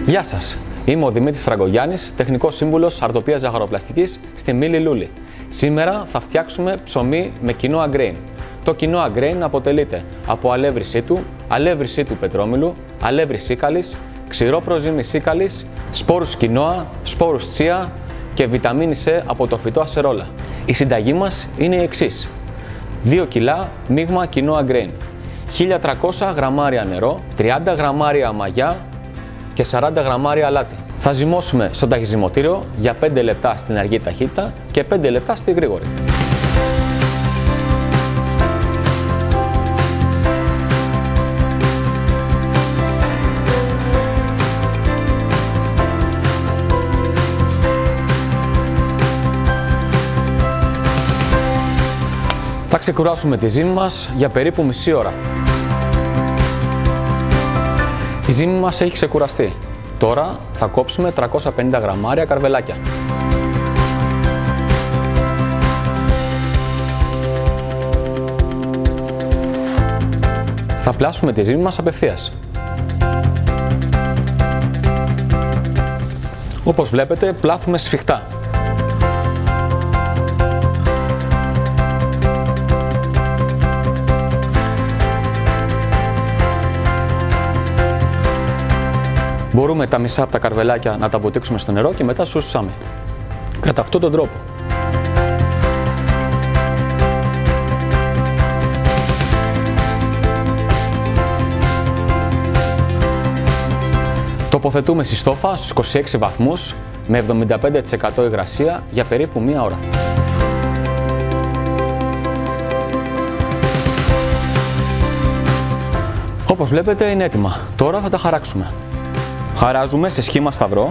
Γεια σας, είμαι ο Δημήτρης Φραγκογιάννης, τεχνικός σύμβουλος αρτοπίας ζαχαροπλαστικής στη Μήλη Λούλη. Σήμερα θα φτιάξουμε ψωμί με κοινόα γκρέιν. Το κοινόα γκρέιν αποτελείται από αλεύρι σίτου πετρόμηλου, αλεύρι σίκαλης, ξηρό προζύμι σίκαλης, σπόρους κοινόα, σπόρους τσία και βιταμίνη C από το φυτό ασερόλα. Η συνταγή μας είναι η εξής: 2 κιλά μείγμα κοινόα γκρέιν, 1300 γραμμάρια νερό, 30 γραμμάρια μαγιά και 40 γραμμάρια αλάτι. Θα ζυμώσουμε στο ταχυζυμωτήριο για 5 λεπτά στην αργή ταχύτητα και 5 λεπτά στη γρήγορη. Θα ξεκουράσουμε τη ζύμη μας για περίπου μισή ώρα. Η ζύμη μας έχει ξεκουραστεί. Τώρα θα κόψουμε 350 γραμμάρια καρβελάκια. Θα πλάσουμε τη ζύμη μας απευθείας. Όπως βλέπετε, πλάθουμε σφιχτά. Μπορούμε τα μισά από τα καρβελάκια να τα βοτήξουμε στο νερό και μετά σουσάμι. Κατά αυτόν τον τρόπο. Τοποθετούμε στη στόφα στους 26 βαθμούς με 75% υγρασία για περίπου 1 ώρα. Όπως βλέπετε είναι έτοιμα. Τώρα θα τα χαράξουμε. Χαράζουμε σε σχήμα σταυρό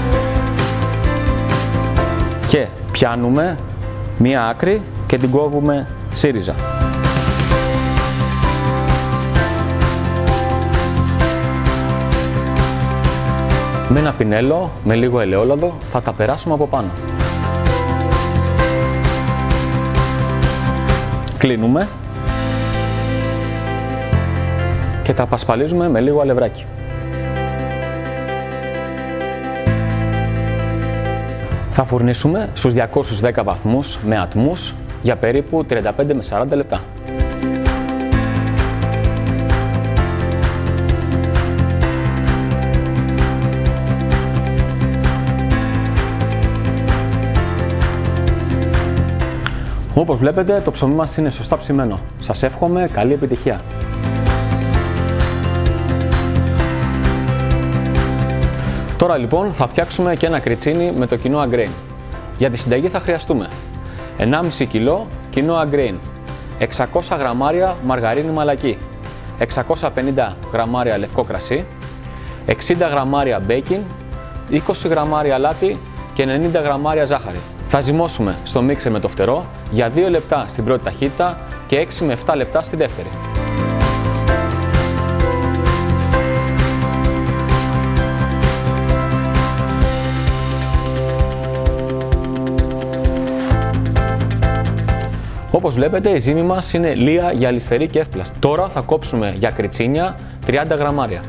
και πιάνουμε μία άκρη και την κόβουμε σύριζα. Με ένα πινέλο με λίγο ελαιόλαδο θα τα περάσουμε από πάνω. Κλείνουμε και τα απασπαλίζουμε με λίγο αλευράκι. Θα φουρνίσουμε στους 210 βαθμούς με ατμούς για περίπου 35 με 40 λεπτά. Όπως βλέπετε, το ψωμί μας είναι σωστά ψημένο. Σας εύχομαι καλή επιτυχία. Τώρα λοιπόν θα φτιάξουμε και ένα κριτσίνι με το κοινόα γκρέιν. Για τη συνταγή θα χρειαστούμε 1,5 κιλό κοινόα γκρέιν, 600 γραμμάρια μαργαρίνη μαλακή, 650 γραμμάρια λευκό κρασί, 60 γραμμάρια μπέικιν, 20 γραμμάρια αλάτι και 90 γραμμάρια ζάχαρη. Θα ζυμώσουμε στο μίξερ με το φτερό για 2 λεπτά στην πρώτη ταχύτητα και 6 με 7 λεπτά στη δεύτερη. Όπως βλέπετε, η ζύμη μας είναι λία, γυαλιστερή και εύπλαστη. Τώρα θα κόψουμε για κριτσίνια 30 γραμμάρια.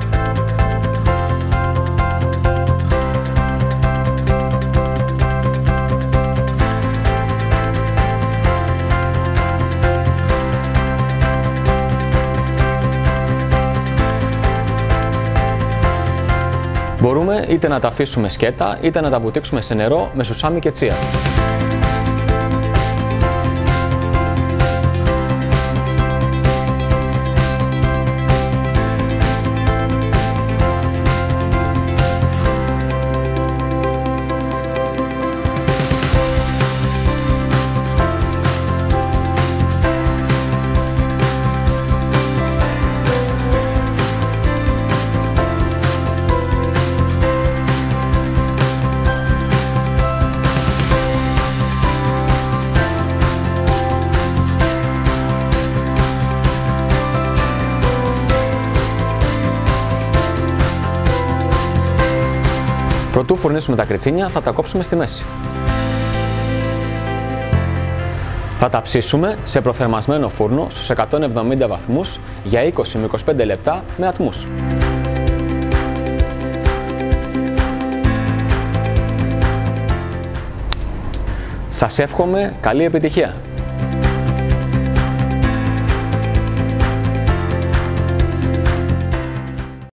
Μπορούμε είτε να τα αφήσουμε σκέτα, είτε να τα βουτήξουμε σε νερό με σουσάμι και τσία. Προτού φουρνίσουμε τα κριτσίνια, θα τα κόψουμε στη μέση. Θα τα ψήσουμε σε προθερμασμένο φούρνο στους 170 βαθμούς για 20 με 25 λεπτά με ατμούς. Σας εύχομαι καλή επιτυχία!